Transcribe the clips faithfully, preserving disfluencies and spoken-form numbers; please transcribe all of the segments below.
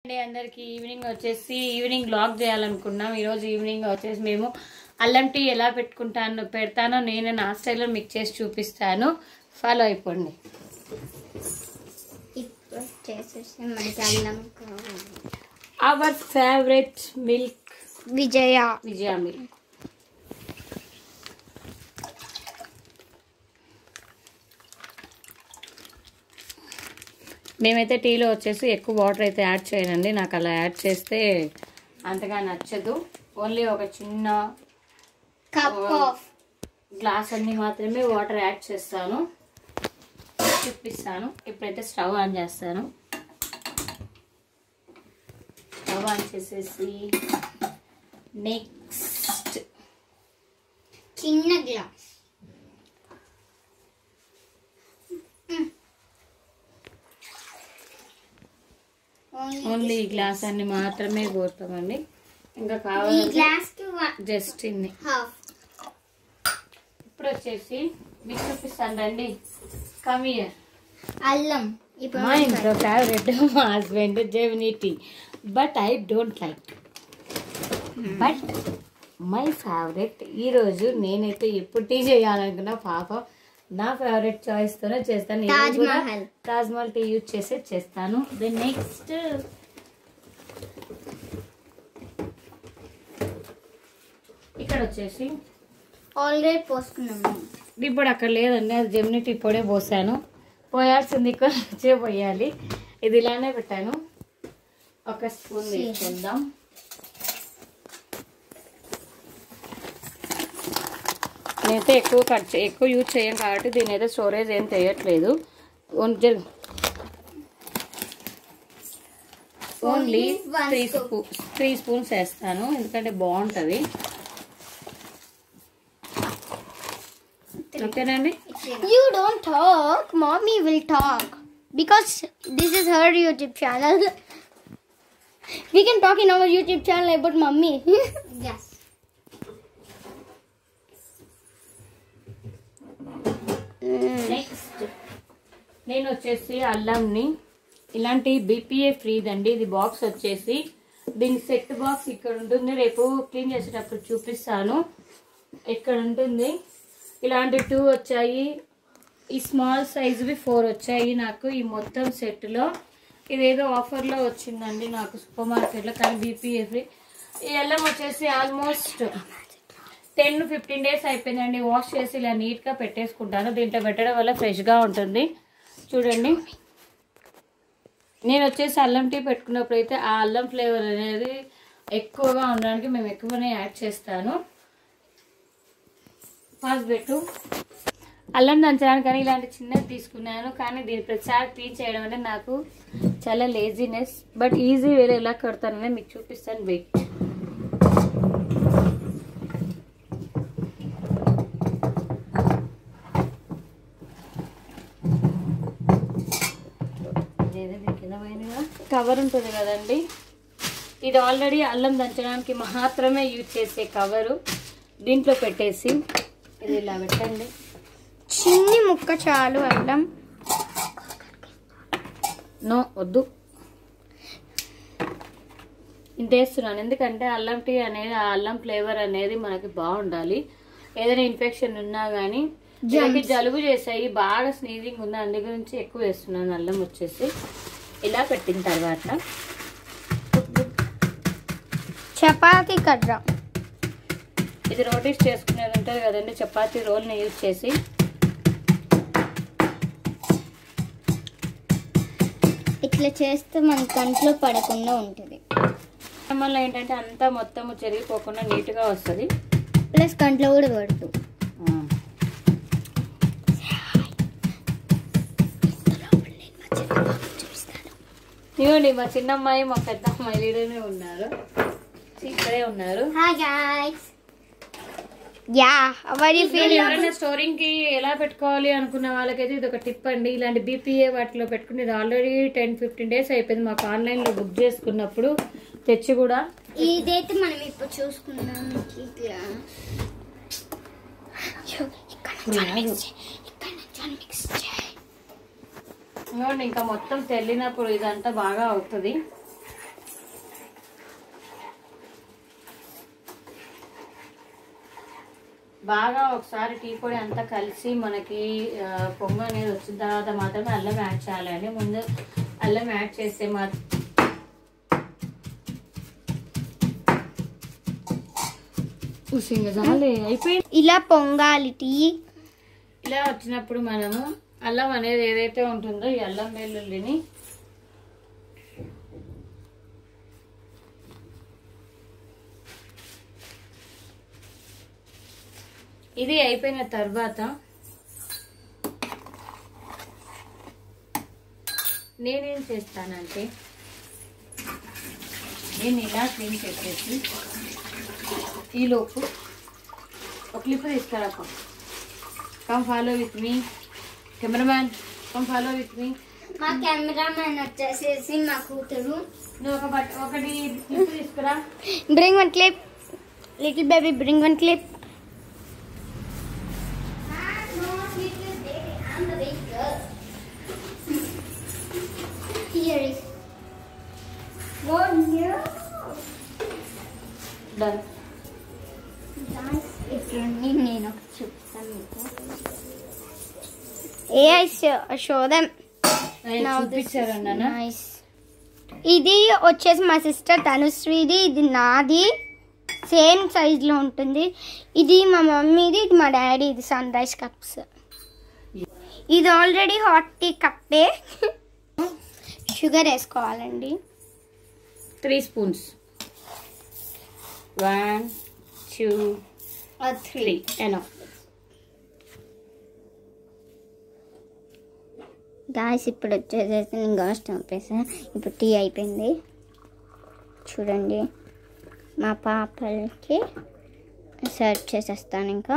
అందరికి ఈవినింగ్ వచ్చేసి evening blog చేయాలనుకున్నాం. ఈరోజు ఈవినింగ్ వచ్చేసి మేము అల్లం టీ ఎలా పెట్టుకుంటానో పెడతానో నేను నా స్టైల్లో మిక్స్ చేసి చూపిస్తాను. ఫాలో అయిపోండి. Our favourite milk Vijaya Vijaya milk. మేమైతే టీలో వచ్చేసి ఎక్కువ వాటర్ అయితే యాడ్ చేయనండి. నాకు అలా యాడ్ చేస్తే అంతగా నచ్చదు. ఓన్లీ ఒక చిన్న కప్ ఆఫ్ గ్లాస్ అన్ని మాత్రమే వాటర్ యాడ్ చేస్తాను. చూపిస్తాను. ఇప్పుడైతే స్టవ్ ఆన్ చేస్తాను. స్టవ్ ఆన్ చేసేసి నెక్స్ట్ చిన్న గ్లాస్ ఓన్లీ ఈ గ్లాస్ అన్ని మాత్రమే పోతామండి. ఇంకా కావాలి జస్ట్ ఇన్ని. ఇప్పుడు వచ్చేసి మీకు చూపిస్తాను రండి. కమియర్ అల్లం మా ఇంట్లో ఫేవరెట్ మా husband Gemini tea, but I don't like. But my favourite. ఈరోజు నేనైతే ఎప్పుడు టీ చేయాలనుకున్నా పాపం నా ఫేవరెట్ చాయిస్ తోనే చేస్తాను. తాజ్ మహల్ తాజ్ మహల్ టీ యూజ్ చేసి చేస్తాను. దెన్ నెక్స్ట్ ఇక్కడ వచ్చేసి ఆల్రెడీ పోసుకున్నాము. ఇప్పుడు అక్కడ లేదండి, అది జెమినీ టీ పొడే పోసాను. పోయాల్సింది కొంచెం పోయాలి. ఇది ఇలానే పెట్టాను. ఒక స్పూన్ వేసుకుందాం. నేనైతే ఎక్కువ కట్ ఎక్కువ యూజ్ చేయం కాబట్టి దీని అయితే స్టోరేజ్ ఏం చేయట్లేదు. Only three spoon three spoons వేస్తాను, ఎందుకంటే బాగుంటుంది. ఓకేనండి. You don't talk, mommy will talk because this is her YouTube channel. We can talk in our YouTube channel about mommy. Yes. Next నేను వచ్చేసి అల్లంని ఇలాంటి బీపీఏ ఫ్రీదండి. ఇది బాక్స్ వచ్చేసి దీని సెట్ బాక్స్ ఇక్కడ ఉంటుంది. రేపు క్లీన్ చేసేటప్పుడు చూపిస్తాను. ఇక్కడ ఉంటుంది. ఇలాంటి టూ వచ్చాయి. ఈ స్మాల్ సైజువి ఫోర్ వచ్చాయి నాకు ఈ మొత్తం సెట్లో. ఇదేదో ఆఫర్లో వచ్చిందండి నాకు సూపర్ మార్కెట్లో, కానీ బీపీఏ ఫ్రీ. ఈ అల్లం వచ్చేసి ఆల్మోస్ట్ టెన్ ఫిఫ్టీన్ డేస్ అయిపోయిందండి. వాష్ చేసి ఇలా నీట్గా పెట్టేసుకుంటాను. దీంట్లో పెట్టడం వల్ల ఫ్రెష్గా ఉంటుంది. చూడండి, నేను వచ్చేసి అల్లం టీ పెట్టుకున్నప్పుడు అయితే ఆ అల్లం ఫ్లేవర్ అనేది ఎక్కువగా ఉండడానికి మేము ఎక్కువనే యాడ్ చేస్తాను. ఫస్ట్ పెట్టు అల్లం దంచడానికి కానీ ఇలాంటి చిన్నది తీసుకున్నాను, కానీ దీని ప్రతిసారి టీ చేయడం అంటే నాకు చాలా లేజీనెస్. బట్ ఈజీ వేరే ఎలా కడతానని మీకు చూపిస్తాను. వెయిట్. కవర్ ఉంటుంది కదండి, ఇది ఆల్రెడీ అల్లం దంచడానికి మాత్రమే యూజ్ చేసే కవరు. దీంట్లో పెట్టేసి ఇది ఇలా పెట్టండి. చిన్ని ముక్క చాలు అల్లం. నో వద్దు, ఇంత వేస్తున్నాను ఎందుకంటే అల్లం టీ అనేది ఆ అల్లం ఫ్లేవర్ అనేది మనకి బాగుండాలి. ఏదైనా ఇన్ఫెక్షన్ ఉన్నా కానీ జలుబు చేసాయి, బాగా స్నీజింగ్ ఉంది, అందు గురించి ఎక్కువ వేస్తున్నాను అల్లం. వచ్చేసి ఇలా పెట్టిన తర్వాత చపాతీ కర్ర, ఇది రోటీస్ చేసుకునేది ఉంటుంది కదండి, చపాతీ రోల్ని యూజ్ చేసి ఇట్లా చేస్తే మన కంట్లో పడకుండా ఉంటుంది. వల్ల ఏంటంటే అంతా మొత్తం చెరిగిపోకుండా నీట్గా వస్తుంది. ప్లస్ కంట్లో కూడా పడుతుంది. ఇవ్వండి, మా చిన్న అమ్మాయి మా పెద్ద అమ్మాయి లీడర్నే ఉన్నారు, ఇక్కడే ఉన్నారు. ఎవరైనా స్టోరింగ్ కి ఎలా పెట్టుకోవాలి అనుకున్న వాళ్ళకైతే ఇది ఒక టిప్ అండి. ఇలాంటి బీపీఏ వాటిలో పెట్టుకునేది ఆల్రెడీ టెన్ ఫిఫ్టీన్ డేస్ అయిపోయింది మాకు ఆన్లైన్ లో బుక్ చేసుకున్నప్పుడు తెచ్చి కూడా. ఇదైతే మనం ఇప్పుడు చూసుకున్నాం. ఇంకా మొత్తం తెల్లినప్పుడు ఇదంతా బాగా అవుతుంది. బాగా ఒకసారి టీ పొడి అంతా కలిసి మనకి పొంగు అనేది వచ్చిన తర్వాత మాత్రమే అల్లం యాడ్ చేయాలండి. ముందు అల్లం యాడ్ చేస్తే మాత్రం అయిపోయింది. ఇలా పొంగాలి టీ. ఇలా వచ్చినప్పుడు మనము అల్లం అనేది ఏదైతే ఉంటుందో ఈ అల్లం వెల్లుల్లిని ఇది అయిపోయిన తర్వాత నేనేం చేస్తానంటే నేను ఇలా క్లీన్ చేసేసి ఈలోపు ఒక క్లిప్ తీసుకురా. Come follow with me cameraman, come follow with me. మా కెమెరామ్యాన్ వచ్చేసేసి మా కూతురు. నువ్వు ఒక బట్ ఒకటి క్లిప్ తీసుకురా. Bring one clip little baby, bring one clip. Here is one here. Done. Guys, ఇప్పుడు నేను చెప్తాను మీకు. ఏ ఐ షో దెమ్. చూపించారన్నా. నైస్. ఇది వచ్చేసి మా సిస్టర్ తనుశ్రీది, ఇది నాది, సేమ్ సైజ్ లో ఉంటుంది. ఇది మా మమ్మీది, ఇది మా డాడీ, ఇది సన్ రైజ్ కప్స్. ఇది ఆల్రెడీ హాట్ టీ కప్పే. షుగర్ వేసుకోవాలండి. Three spoons. One two three enough. Guys ఇప్పుడు వచ్చేసేసి నేను గ్యాస్ ఆపేసాను. ఇప్పుడు టీ అయిపోయింది. చూడండి మా పాపలకి సర్వ్ చేసేస్తాను. ఇంకా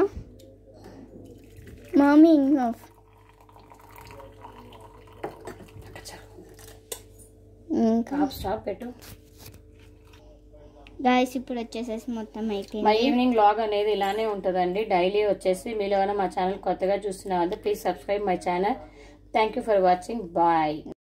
మమ్మీ ఇంకా ఇంకా స్టాప్ పెట్టు. గాయస్ ఇప్పుడు వచ్చేసేసి మొత్తం అయిపోయింది. మా ఈవినింగ్ వ్లాగ్ అనేది ఇలానే ఉంటుందండి. డైలీ వచ్చేసి మీరు ఏమైనా మా ఛానల్ కొత్తగా చూస్తున్న వాళ్ళు please subscribe my channel. Thank you for watching. Bye.